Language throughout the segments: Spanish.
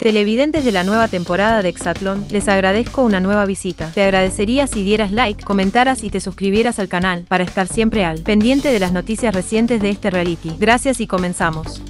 Televidentes de la nueva temporada de Exatlón, les agradezco una nueva visita. Te agradecería si dieras like, comentaras y te suscribieras al canal para estar siempre al pendiente de las noticias recientes de este reality. Gracias y comenzamos.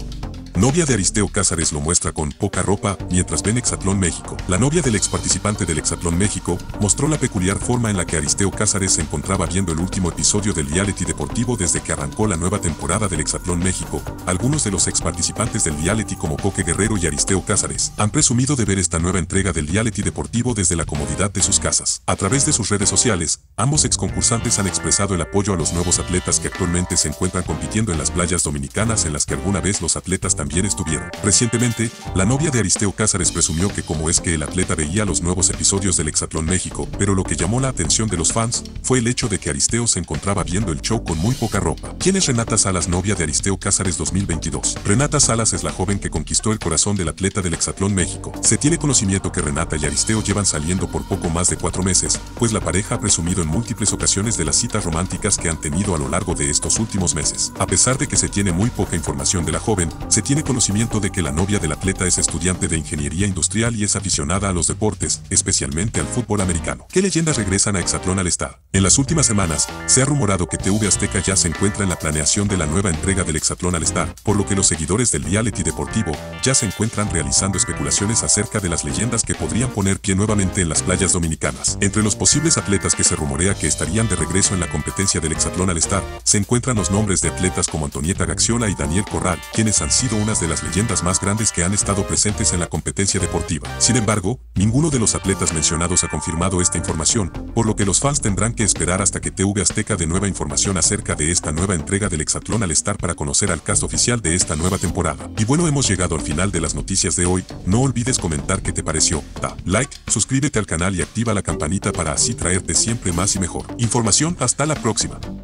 Novia de Aristeo Cázares lo muestra con poca ropa mientras ven Exatlón México. La novia del ex participante del Exatlón México mostró la peculiar forma en la que Aristeo Cázares se encontraba viendo el último episodio del reality deportivo desde que arrancó la nueva temporada del Exatlón México. Algunos de los ex participantes del reality como Coque Guerrero y Aristeo Cázares han presumido de ver esta nueva entrega del reality deportivo desde la comodidad de sus casas. A través de sus redes sociales, ambos ex concursantes han expresado el apoyo a los nuevos atletas que actualmente se encuentran compitiendo en las playas dominicanas en las que alguna vez los atletas también estuvieron. Recientemente, la novia de Aristeo Cázares presumió que cómo es que el atleta veía los nuevos episodios del Exatlón México, pero lo que llamó la atención de los fans fue el hecho de que Aristeo se encontraba viendo el show con muy poca ropa. ¿Quién es Renata Salas, novia de Aristeo Cázares 2022? Renata Salas es la joven que conquistó el corazón del atleta del Exatlón México. Se tiene conocimiento que Renata y Aristeo llevan saliendo por poco más de 4 meses, pues la pareja ha presumido en múltiples ocasiones de las citas románticas que han tenido a lo largo de estos últimos meses. A pesar de que se tiene muy poca información de la joven, se tiene conocimiento de que la novia del atleta es estudiante de ingeniería industrial y es aficionada a los deportes, especialmente al fútbol americano. ¿Qué leyendas regresan a Exatlón All Star? En las últimas semanas, se ha rumorado que TV Azteca ya se encuentra en la planeación de la nueva entrega del Exatlón All Star, por lo que los seguidores del reality deportivo ya se encuentran realizando especulaciones acerca de las leyendas que podrían poner pie nuevamente en las playas dominicanas. Entre los posibles atletas que se rumorea que estarían de regreso en la competencia del Exatlón All Star, se encuentran los nombres de atletas como Antonieta Gaxiola y Daniel Corral, quienes han sido unas de las leyendas más grandes que han estado presentes en la competencia deportiva. Sin embargo, ninguno de los atletas mencionados ha confirmado esta información, por lo que los fans tendrán que esperar hasta que TV Azteca dé nueva información acerca de esta nueva entrega del Exatlón All Star para conocer al cast oficial de esta nueva temporada. Y bueno, hemos llegado al final de las noticias de hoy. No olvides comentar qué te pareció, da like, suscríbete al canal y activa la campanita para así traerte siempre más y mejor información. Hasta la próxima.